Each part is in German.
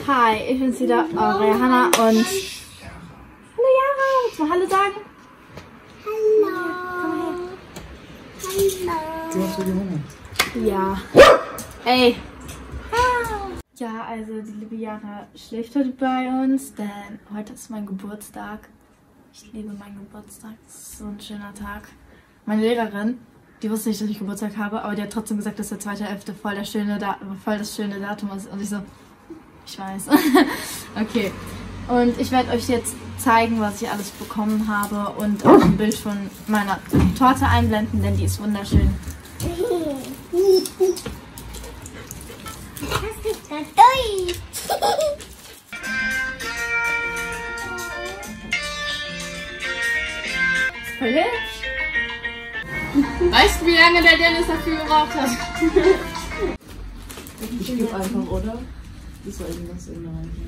Hi, ich bin's wieder, eure Hannah und... Hallo Jara, willst du mal Hallo sagen? Du hast so gehungert. Ja. Ey. Ja, also die liebe Jara schläft heute bei uns, denn heute ist mein Geburtstag. Ich liebe meinen Geburtstag, das ist so ein schöner Tag. Meine Lehrerin, die wusste nicht, dass ich Geburtstag habe, aber die hat trotzdem gesagt, dass der 2.11. voll das schöne Datum ist. Und ich so, ich weiß. Okay. Und ich werde euch jetzt zeigen, was ich alles bekommen habe und auch ein Bild von meiner Torte einblenden, denn die ist wunderschön. Voll hübsch. Weißt du, wie lange der Dennis dafür gebraucht hat? Ich gebe einfach, oder? Das soll irgendwas in der Hand.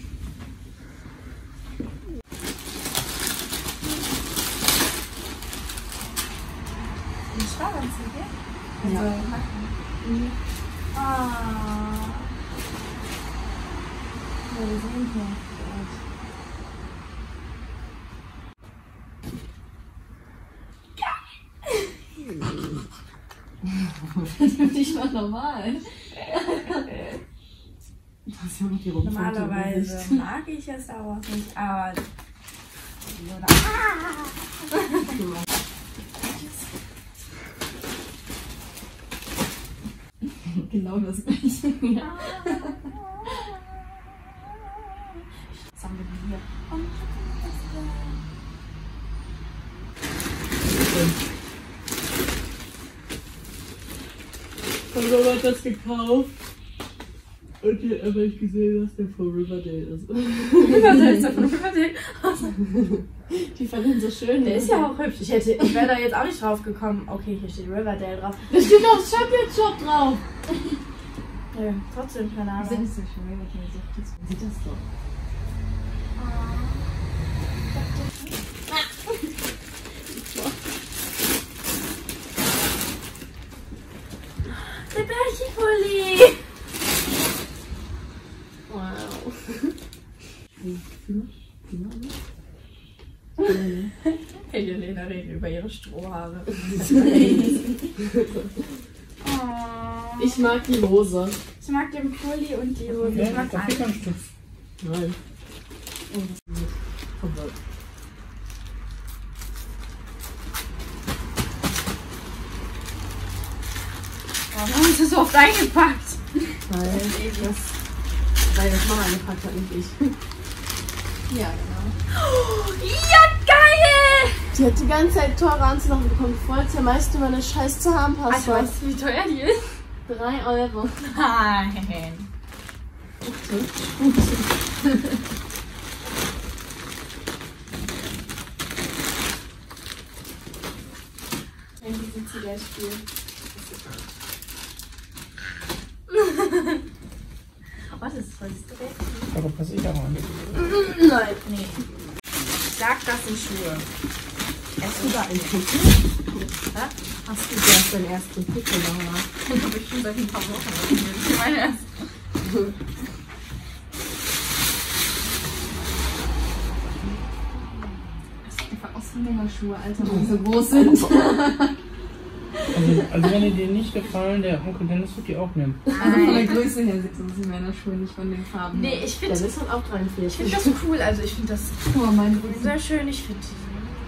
Ja. Wir sehen hier. Nicht mal normal. Normalerweise mag ich es auch nicht, aber... Genau das gleiche. Ja. Was haben wir denn hier? Und Robert hat das gekauft. Und hier habe ich gesehen, dass der von Riverdale ist. Riverdale ist der von Riverdale? Die fand ihn so schön. Der ist ja auch hübsch. Ich wäre da jetzt auch nicht drauf gekommen. Okay, hier steht Riverdale drauf. Da steht auch Champion Shop drauf. Ja, trotzdem keine Die Ahnung. sind nicht so schön, wenn man sieht das doch. Der Bärchenpulli! Wow. Helena redet über ihre Strohhaare. Ich mag die Hose. Ich mag den Pulli und die Hose. Ich mag alles. Nein. Warum hast du so oft eingepackt? Weil das Mama eingepackt hat, nicht ich. Ja, genau. Ja, geil! Die hat die ganze Zeit teure Anzulachen bekommen. Voll zermeist du meine scheiß Zahnpasta. Weißt du, wie teuer die ist? 3 Euro. Nein. Wenn die sie gleich spielen. Oh, das ist voll stressig. Aber pass ich auch an. Nein, nee. Sag, das sind Schuhe. Hast du da einen Pickel? Ja? Hast du erst deinen ersten Pickel gemacht? Den habe ich schon seit ein paar Wochen. Das ist meine erste. Das ist einfach Ausländerschuhe, Alter, die so groß sind. Also wenn dir nicht gefallen, der Onkel Dennis wird die auch nehmen. Also von der Größe her sieht es in meiner Schuhe, nicht von den Farben. Nee, ich finde Das ist halt auch 43. ich find das cool. Also ich finde das Guck mal, meine Größe. sehr schön. Ich finde die...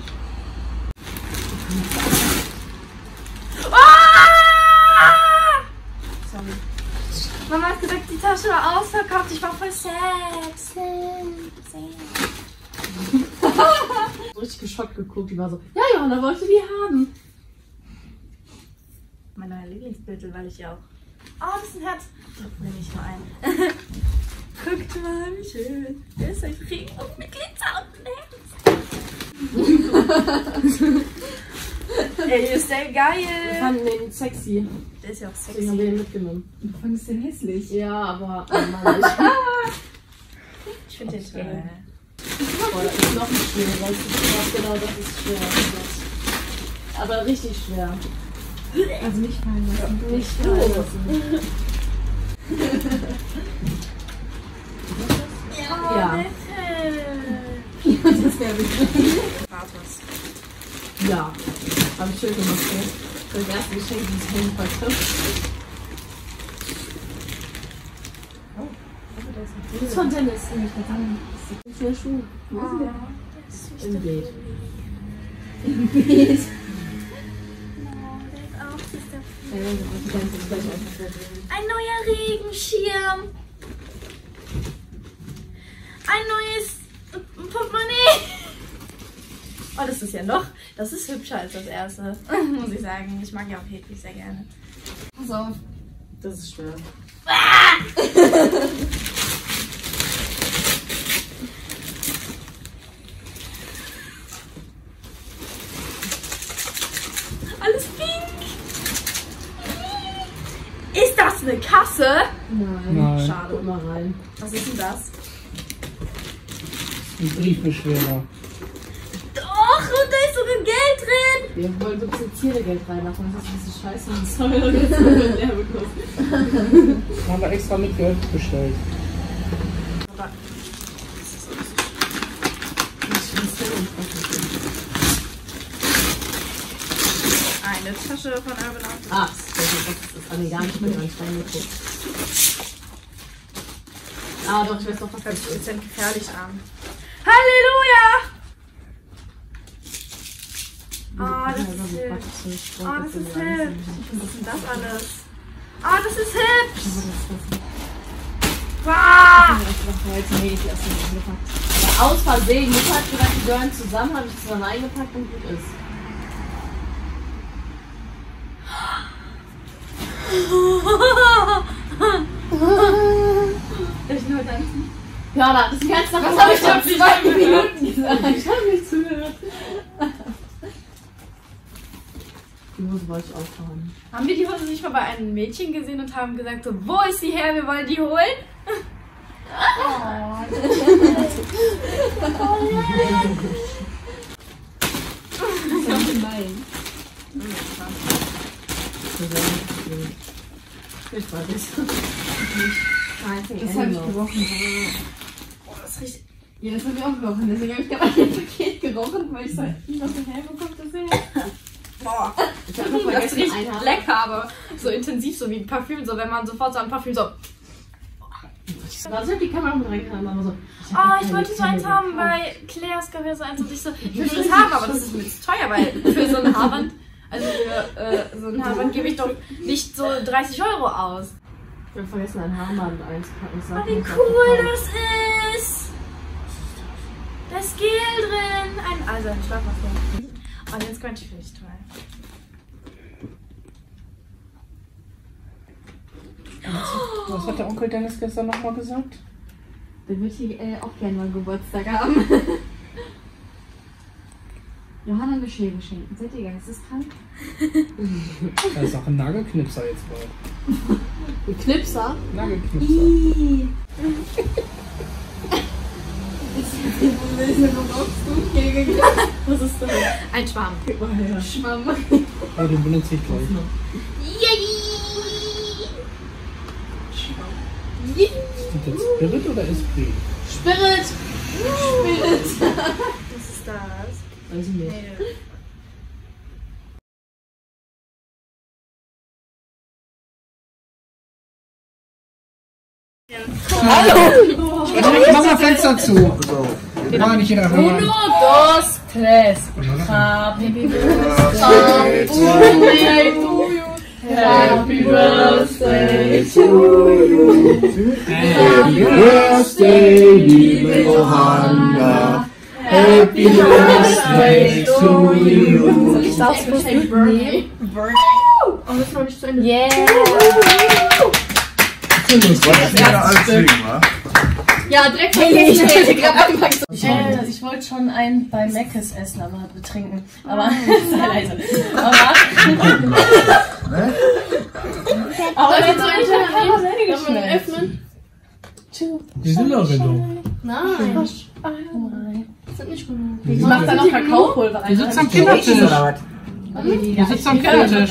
Sorry. Mama hat gesagt, die Tasche war ausverkauft. Ich war voll sad. So richtig geschockt geguckt, die war so, ja, Johanna wollte die haben. Mein neuer Lieblingsbild, weil ich ja auch... Oh, das ist ein Herz. Da nehme ich nur ein. Guckt mal, wie schön. Der ist ein Ring und mit Glitzer und ein Herz. Ey, ist der Wir geil. fanden den sexy. Der ist ja auch Deswegen haben wir sexy. den mitgenommen. Du fandest den hässlich. Ja, aber normal. Ich finde den toll. Boah, das ist noch nicht schwer, weißt du, genau, das ist schwer. Aber richtig schwer. Also nicht fallen lassen. Nicht fallen lassen. Ja. Das wäre wichtig. Ja. Hab ich schön gemacht, ey. Das erste Geschenk, das ich hingebracht habe. Das ist von Dennis, nämlich vergangen. Das ist der Schuh. Wo ist der? Im Beet. Im Beet. Ein neuer Regenschirm. Ein neues Portemonnaie. Oh, das ist ja noch. Das ist hübscher als das erste. Muss ich sagen. Ich mag ja auch Hedwig sehr gerne. Pass auf. Das ist schwer. Alles pink. Ist das eine Kasse? Nein. Schade. Guck mal rein. Was ist denn das? Ein Briefbeschwerer. Doch, und da ist sogar Geld drin. Wir wollen so ein bisschen Ziergeld reinmachen. Das ist ein bisschen scheiße und teuer. Jetzt leer bekommen. Haben wir extra mit Geld bestellt. Aber eine Tasche von Urban Outfitters. Ach, das ist an gar nicht mit reingeguckt. Ah, doch, ich weiß doch, was das ist. Bisschen gefährlich an. Halleluja! Ah, das ist hübsch. Ah, das ist hübsch. Was ist denn das alles? Ah, das ist hübsch. Wow! Aber aus Versehen, Mutter hat gedacht, die gehören zusammen, habe ich das dann eingepackt und gut ist. Ich bin heute einfach nicht. Ja, das ist ganz nach was habe ich vor 2 Minuten gesagt. Ich habe nicht zugehört. Die Hose wollte ich auch haben. Haben wir die Hose nicht mal bei einem Mädchen gesehen und haben gesagt, so, wo ist sie her, wir wollen die holen? Oh, das ist gemein. Ich weiß nicht. Das habe ich gerochen. Oh, das riecht. Ja, das habe ich auch gerochen. Deswegen habe ich gerade ein Paket gerochen, weil ich so, was denn her, wo kommt das her? Boah, Ich habe noch das vergessen, riecht einen lecker, aber so intensiv, so wie Parfüm, so wenn man sofort so ein Parfüm so. Was hat die Kamera mit reingetan? Aber so. Oh, ich wollte so eins haben bei Claire's Café, so eins und ich so, ich will das haben, aber das ist mir zu teuer, weil für so ein Haarband, also für so ein Haarband gebe ich doch nicht so 30 Euro aus. Ich habe vergessen, ein Haarband einzupacken. Oh, wie cool das ist! Da ist Gel drin! Also ein Schlafwasser. Oh, den Scrunchie finde ich toll. Was hat der Onkel Dennis gestern nochmal gesagt? Der wird hier auch gerne mal Geburtstag haben. Johanna eine Schere schenken. Seid ihr geisteskrank? Da ist auch ein Nagelknipser jetzt bald. Ein Knipser? Nagelknipser. Was ist das? Ein Schwamm. Schwamm. Oh, den benutze ich gleich. Ist das jetzt Spirit oder Esprit? Spirit! Spirit! Was ist das? Weiß ich nicht. Hallo! Mach mal Fenster zu. Wir wollen nicht jeder hören. 1, 2, 3. Happy birthday to you. Happy birthday to you. Happy birthday, liebe Johanna. Happy birthday to you. Ich darf es bloß mitnehmen. Oh, das war nicht zu Ende. Yeah! Das wolltest du ja alles singen, wa? Ja, direkt vergessen. Ich wollte schon einen bei Mc's essen, aber betrinken. Aber sei leise. Aber jetzt so ein öffnen. Die sind doch genug. Nein. Das sind nicht genug. Ich mach da noch Kakaopulver rein. Du sitzt am Kindertisch. Du sitzt am Kindertisch.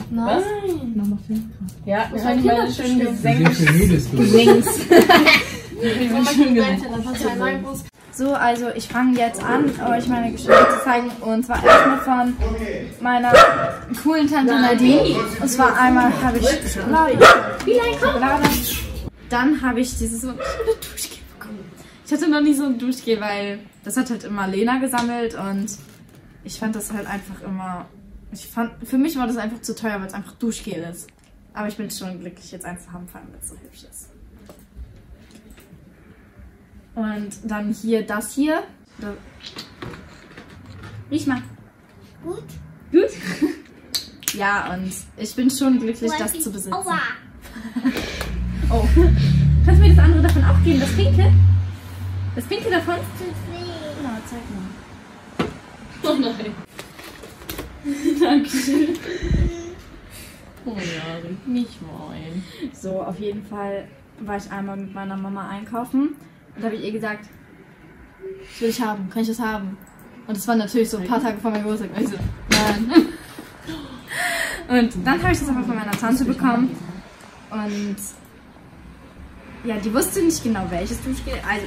Nein. Ja, das war nicht meine schönen Wie viel müde ist du? Sings. So, also ich fange jetzt an, euch meine Geschenke zu zeigen. Und zwar erstmal von meiner coolen Tante Nadine. Und zwar einmal habe ich Schokolade. Dann habe ich dieses so Duschgel bekommen. Ich hatte noch nie so ein Duschgel, weil das hat halt immer Lena gesammelt. Und ich fand das halt einfach immer... für mich war das einfach zu teuer, weil es einfach Duschgel ist. Aber ich bin schon glücklich, jetzt eins zu haben, vor allem, weil es so hübsch ist. Und dann hier das hier. Riech mal. Gut. Gut? Ja, und ich bin schon glücklich, das zu besitzen. Aua. Oh. Kannst du mir das andere davon auch geben? Das pinke? Das pinke davon? Genau, zeig mal. Oh nein. Dankeschön. Oh ja, nicht mein. So, auf jeden Fall war ich einmal mit meiner Mama einkaufen. Und da habe ich ihr gesagt, das will ich haben, kann ich das haben? Und das war natürlich so ein paar Tage vor meinem Geburtstag. Und ich so, nein. Und dann habe ich das aber von meiner Tante bekommen. Und ja, die wusste nicht genau, welches Duschgel. Also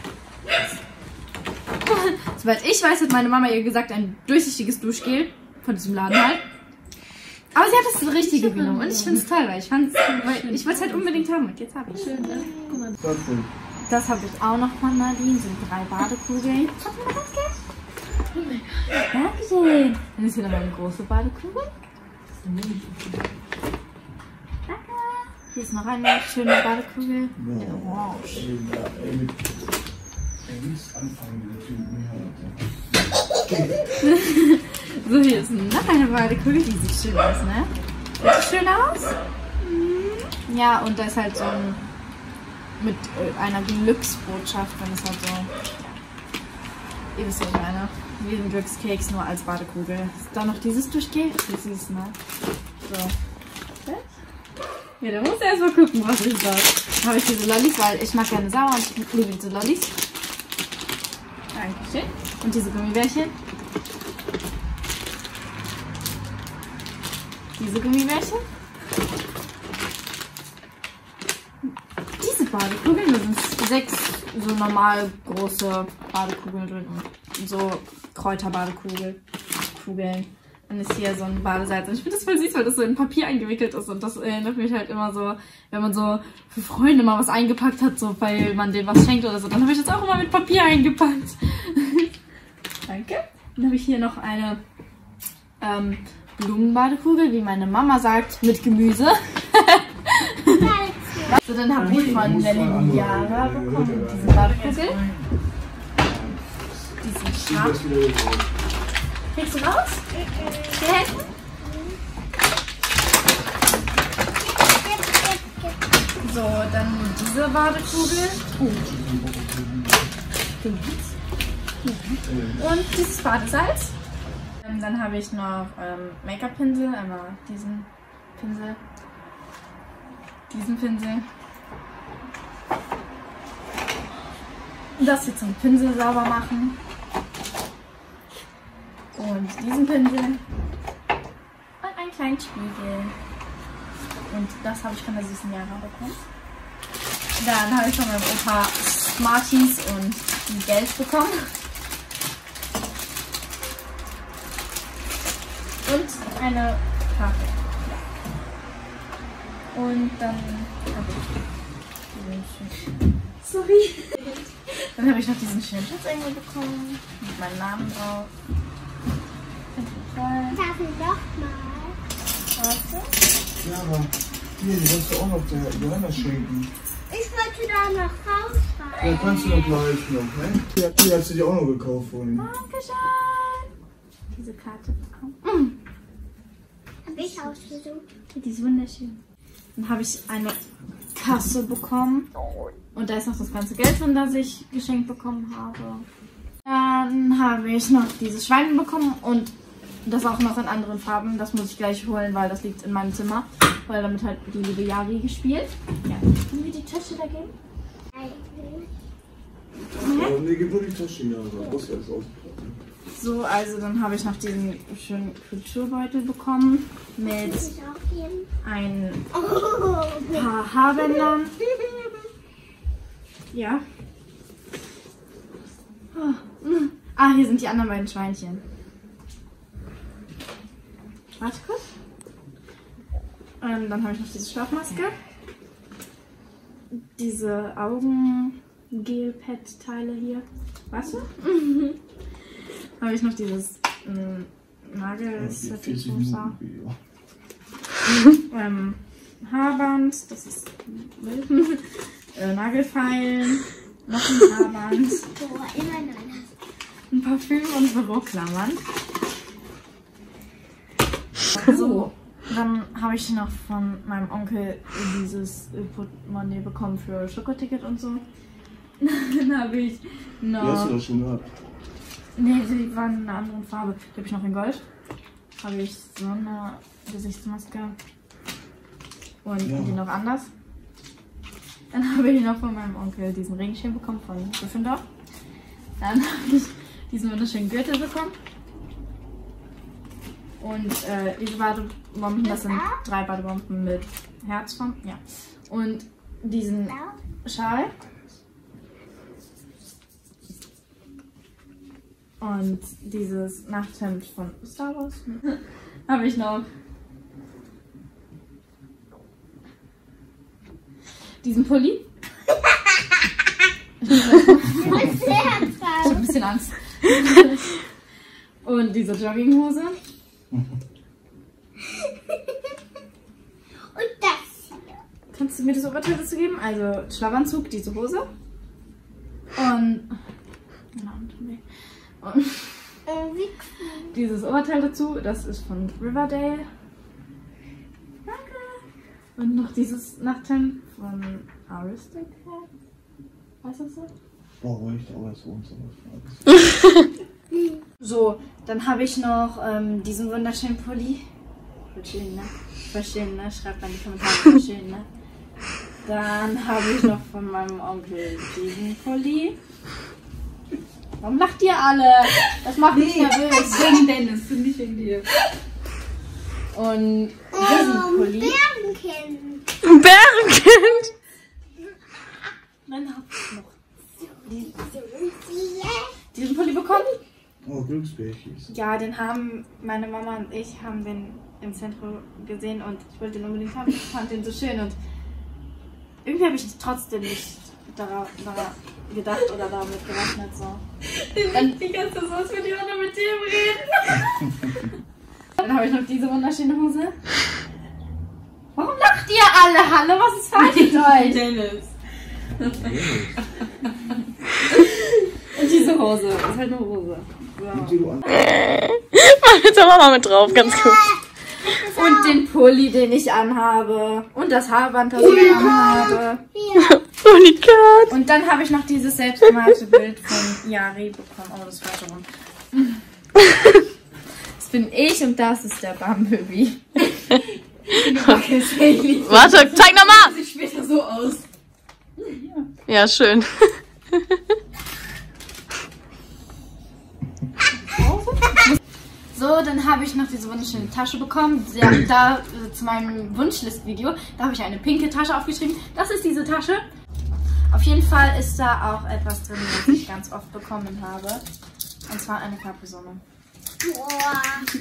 soweit ich weiß, hat meine Mama ihr gesagt, ein durchsichtiges Duschgel von diesem Laden halt. Aber sie hat das Richtige genommen und ich finde es toll, weil ich wollte es halt unbedingt haben und jetzt habe ich es. Schön, ne? Guck mal. Das habe ich auch noch von Nadine, sind 3 Badekugeln. Dankeschön. Dann ist hier noch eine große Badekugel. Danke. Hier ist noch eine schöne Badekugel mit Orange. So, hier ist noch eine Badekugel, die sieht schön aus, ne? Sieht schön aus? Ja, und da ist halt so ein, mit einer Glücksbotschaft, wenn es halt so, ihr wisst, was ich meine, wie ein Glückskeks, nur als Badekugel. Ist da noch dieses Duschgel? Das ist süß, ne? So. Ja, da muss erst mal gucken, was ich sage. Dann habe ich diese Lollis, weil ich mag gerne sauer und ich liebe diese Lollis. Dankeschön. Und diese Gummibärchen. Diese Gummibärchen. Diese Badekugeln, da sind 6 so normal große Badekugeln drin und so Kräuterbadekugeln. Dann ist hier so ein Badesalz. Und ich finde das voll süß, weil das so in Papier eingewickelt ist. Und das erinnert mich halt immer so, wenn man so für Freunde mal was eingepackt hat, so weil man denen was schenkt oder so. Dann habe ich das auch immer mit Papier eingepackt. Danke. Dann habe ich hier noch eine Blumenbadekugel, wie meine Mama sagt, mit Gemüse. So, dann habe ich von der Yara bekommen diese Badekugel. Diesen Stab. Kriegst du raus? Dir helfen? So, dann diese Badekugel. Und dieses Badesalz. Dann habe ich noch Make-up-Pinsel, einmal diesen Pinsel, und das hier zum Pinsel sauber machen und diesen Pinsel und einen kleinen Spiegel und das habe ich von der süßen Yara bekommen. Dann habe ich von meinem Opa Smarties und Geld bekommen. Und eine Karte. Und dann habe ich Dann habe ich noch diesen schönen Schutzengel bekommen. Mit meinem Namen drauf. Darf ich doch mal? Warte. Ja, aber hier, die kannst du auch noch der Johanna schenken. Ich wollte da noch rausfahren. Ja, kannst du noch gleich noch, ne? Ja, die hast du dir auch noch gekauft vorhin. Dankeschön. Diese Karte bekommen. Hab ich ausgesucht. Die ist wunderschön. Dann habe ich eine Kasse bekommen. Und da ist noch das ganze Geld drin, das ich geschenkt bekommen habe. Dann habe ich noch dieses Schwein bekommen und das auch noch in anderen Farben. Das muss ich gleich holen, weil das liegt in meinem Zimmer. Weil damit hat die liebe Yari gespielt. Ja. Können wir die Tasche da geben? Nee, gib nur die Tasche, ja, aber muss alles auspacken. So, also dann habe ich noch diesen schönen Kulturbeutel bekommen mit ein paar Haarbändern. Ja. Ah, hier sind die anderen beiden Schweinchen. Warte kurz. Dann habe ich noch diese Schlafmaske. Diese Augengel-Pad-Teile hier. Weißt du? Habe ich noch dieses Nagel-Setting-Muster. Haarband, das ist Nagelfeilen, noch ein Haarband, ein Parfüm und Büroklammern. So, dann habe ich noch von meinem Onkel dieses Portemonnaie bekommen für Schokoticket und so. Dann habe ich noch... Die hast du doch schon gehabt. Nee, die waren in einer anderen Farbe. Die habe ich noch in Gold. Habe ich so eine Gesichtsmaske. Und die noch anders. Dann habe ich noch von meinem Onkel diesen Regenschirm bekommen von Gryffindor. Dann habe ich diesen wunderschönen Gürtel bekommen. Und diese Badebomben, das sind 3 Badebomben mit Herzform. Ja. Und diesen Schal. Und dieses Nachthemd von Star Wars habe ich noch. Diesen Pulli. Ich habe ein bisschen Angst. Und diese Jogginghose. Und das hier. Kannst du mir das Oberteil dazu geben? Also Schlafanzug, diese Hose. Und dieses Oberteil dazu, das ist von Riverdale. Danke. Und noch dieses Nachthemd von Aristocrat. Weißt du so? Boah, ich aber so. So, dann habe ich noch diesen wunderschönen Pulli. Voll schön, ne? Voll schön, ne? Schreibt mal in die Kommentare, voll schön, ne? Dann habe ich noch von meinem Onkel diesen Pulli. Warum lacht ihr alle? Das macht mich nervös. Wegen Dennis, nicht wegen dir. Und diesen Pulli. Bärenkind! Dann habe ich noch diesen Pulli bekommen. Oh, Glücksbärchis. Ja, den haben meine Mama und ich haben den im Zentrum gesehen und ich wollte den unbedingt haben. Ich fand den so schön und irgendwie habe ich trotzdem nicht daran gedacht oder damit gerechnet. So. Dann Die ganze Zeit, als würde ich auch noch mit dem reden. Dann habe ich noch diese wunderschöne Hose. Warum lacht ihr alle? Hallo, was ist falsch mit euch? Dennis. Und diese Hose. Das ist halt eine Hose. So. Die du an. Mach jetzt aber mal mit drauf, ganz kurz. Und den Pulli, den ich anhabe. Und das Haarband, das ich anhabe. Unikat! Und dann habe ich noch dieses selbstgemalte Bild von Yari bekommen. Oh, das war schon. Das bin ich und das ist der Bumblebee. Warte, zeig nochmal! Sieht später so aus. Ja, schön. So, dann habe ich noch diese wunderschöne Tasche bekommen. Ja, da zu meinem Wunschlist-Video, da habe ich eine pinke Tasche aufgeschrieben. Das ist diese Tasche. Auf jeden Fall ist da auch etwas drin, was ich ganz oft bekommen habe. Und zwar eine Capri-Sonne. Boah.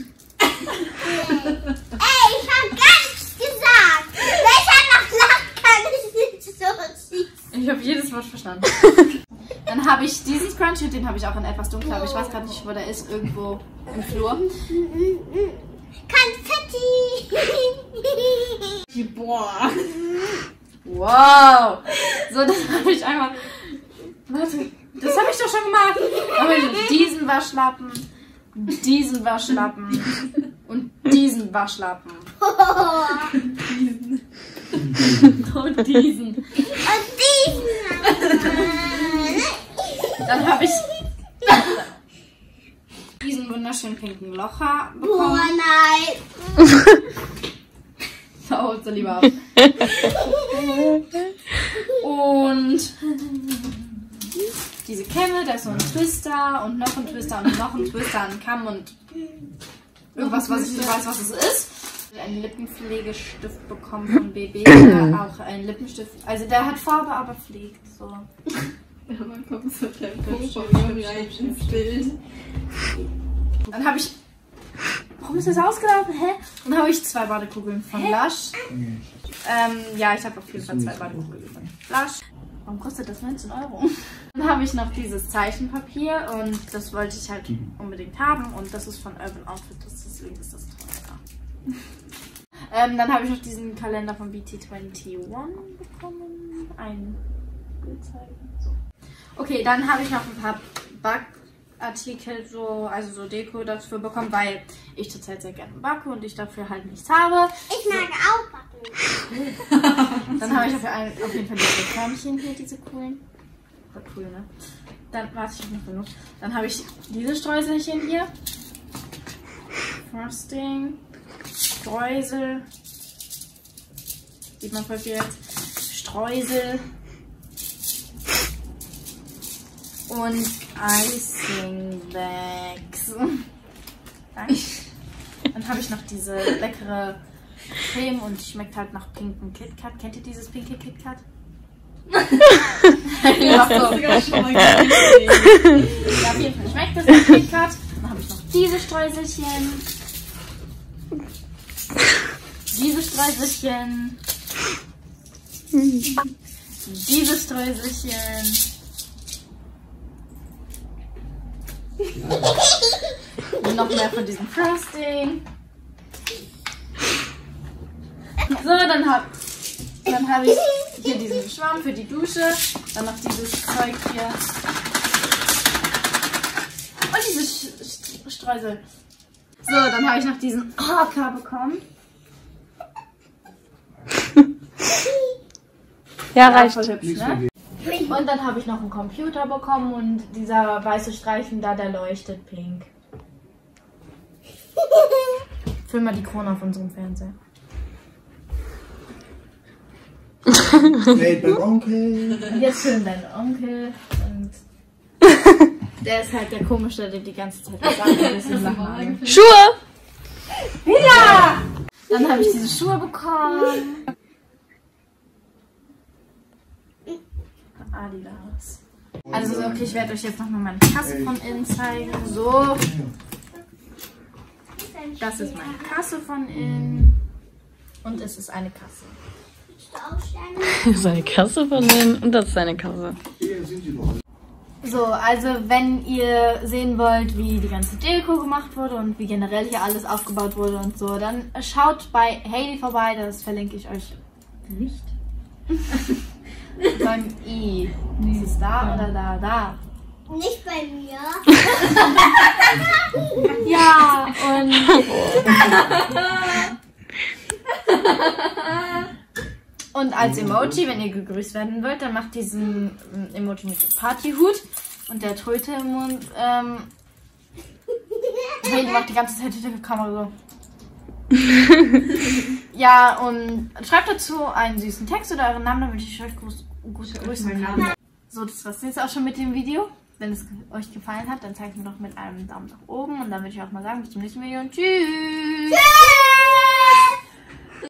Ey, ich hab gar nichts gesagt. Welcher noch lacht, kann ich nicht so süß. Ich habe jedes Wort verstanden. Dann habe ich diesen Scrunchie, den habe ich auch in etwas dunkler, aber ich weiß gerade nicht, wo der ist. Irgendwo im Flur. Konfetti. Boah. Wow. So, dann habe ich einmal... Warte, das habe ich doch schon gemacht. Dann habe ich diesen Waschlappen, diesen Waschlappen und diesen Waschlappen. Und diesen. Und diesen. Dann habe ich diesen wunderschönen pinken Locher Boah, bekommen. nein. Hau so lieber ab. Und diese Kämme, da ist so ein Twister und noch ein Twister und noch ein Twister, ein Kamm und irgendwas, was ich nicht weiß, was es ist. Einen Lippenpflegestift bekommen von BB, der auch ein Lippenstift, also der hat Farbe, aber pflegt so. Ja, man kommt so der Punkt rein ins Bild. Dann habe ich, warum ist das ausgelaufen? Hä? Dann habe ich 2 Badekugeln von Lush. Ja, ich habe auf jeden Fall 2 Badekugeln von Lush. Warum kostet das 19 €? Dann habe ich noch dieses Zeichenpapier und das wollte ich halt unbedingt haben und das ist von Urban Outfitters, deswegen ist das teurer. Dann habe ich noch diesen Kalender von BT21 bekommen. Ein Bild zeigen. So. Okay, dann habe ich noch ein paar Backartikel, also so Deko dafür bekommen, weil ich zurzeit sehr gerne backe und ich dafür halt nichts habe. Ich mag auch backen. Dann habe ich auf jeden Fall diese Förmchen hier, diese coolen. War cool, ne? Dann warte ich noch genug. Dann habe ich diese Streuselchen hier. Frosting. Streusel. Sieht man voll viel jetzt. Streusel. Und Icing Bags. Dann habe ich noch diese leckere Creme und die schmeckt halt nach pinken KitKat. Kennt ihr dieses pinke KitKat? Ja, sogar schon mal gesehen. Ja, auf jeden Fall schmeckt das nach KitKat. Dann habe ich noch diese Streuselchen. Diese Streuselchen. Diese Streuselchen. Und noch mehr von diesem Frosting. So, dann hab ich hier diesen Schwamm für die Dusche. Dann noch dieses Zeug hier. Und diese Streusel. So, dann habe ich noch diesen Hocker bekommen. Ja, reicht. Voll hübsch, ne? Und dann habe ich noch einen Computer bekommen und dieser weiße Streifen da, der leuchtet pink. Füll mal die Krone auf unserem Fernseher. Hey, beim Onkel. Und jetzt filmt dein Onkel und der ist halt der Komische, der die ganze Zeit was sagt. Schuhe! Ja! Dann habe ich diese Schuhe bekommen. Adidas. Also okay, ich werde euch jetzt nochmal meine Kasse von innen zeigen. So. Das ist meine Kasse von innen. Und es ist eine Kasse. Das ist eine Kasse von denen und das ist eine Kasse. So, also wenn ihr sehen wollt, wie die ganze Deko gemacht wurde und wie generell hier alles aufgebaut wurde und so, dann schaut bei Hailey vorbei, das verlinke ich euch nicht. Beim I. Ist es da oder da? Da. Nicht bei mir. Ja, und als Emoji, wenn ihr gegrüßt werden wollt, dann macht diesen Emoji mit dem Partyhut und der Tröte im Mund. Hailey macht die ganze Zeit die Kamera so. Ja, und schreibt dazu einen süßen Text oder euren Namen, damit ich euch gut grüßen kann. So, das war's jetzt auch schon mit dem Video. Wenn es euch gefallen hat, dann zeigt mir doch mit einem Daumen nach oben. Und dann würde ich auch mal sagen, bis zum nächsten Video und tschüss!